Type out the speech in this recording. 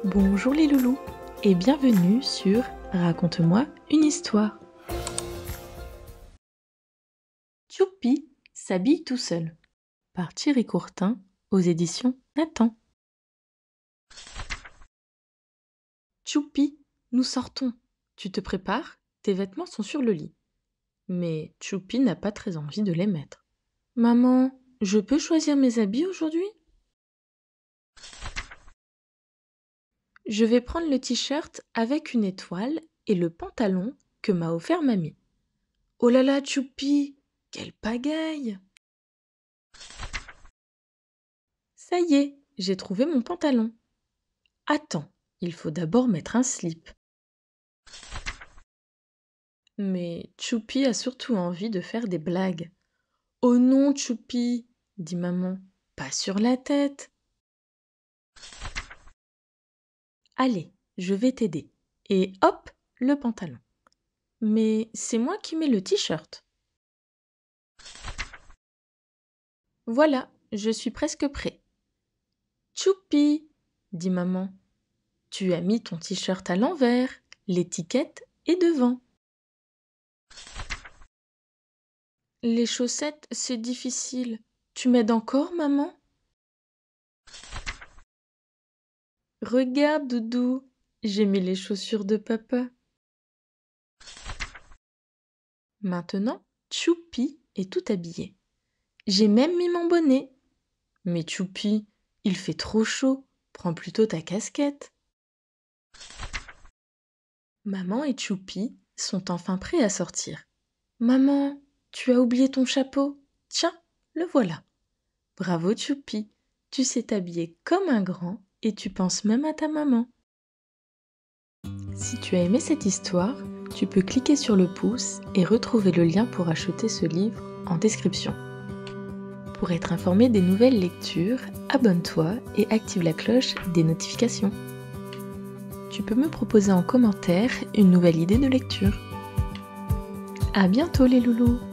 Bonjour les loulous et bienvenue sur Raconte-moi une histoire. Tchoupi s'habille tout seul par Thierry Courtin aux éditions Nathan. Tchoupi, nous sortons. Tu te prépares? Tes vêtements sont sur le lit. Mais Tchoupi n'a pas très envie de les mettre. Maman, je peux choisir mes habits aujourd'hui? Je vais prendre le t-shirt avec une étoile et le pantalon que m'a offert mamie. Oh là là, Tchoupi, quelle pagaille! Ça y est, j'ai trouvé mon pantalon. Attends, il faut d'abord mettre un slip. Mais Tchoupi a surtout envie de faire des blagues. Oh non, Tchoupi, dit maman, pas sur la tête. Allez, je vais t'aider. Et hop, le pantalon. Mais c'est moi qui mets le t-shirt. Voilà, je suis presque prêt. Tchoupi, dit maman, tu as mis ton t-shirt à l'envers, l'étiquette est devant. Les chaussettes, c'est difficile. Tu m'aides encore, maman? Regarde, Doudou, j'ai mis les chaussures de papa. Maintenant, Tchoupi est tout habillé. J'ai même mis mon bonnet. Mais Tchoupi, il fait trop chaud. Prends plutôt ta casquette. Maman et Tchoupi sont enfin prêts à sortir. Maman, tu as oublié ton chapeau. Tiens, le voilà. Bravo Tchoupi, tu sais t'habiller comme un grand et tu penses même à ta maman. Si tu as aimé cette histoire, tu peux cliquer sur le pouce et retrouver le lien pour acheter ce livre en description. Pour être informé des nouvelles lectures, abonne-toi et active la cloche des notifications. Tu peux me proposer en commentaire une nouvelle idée de lecture. À bientôt les loulous!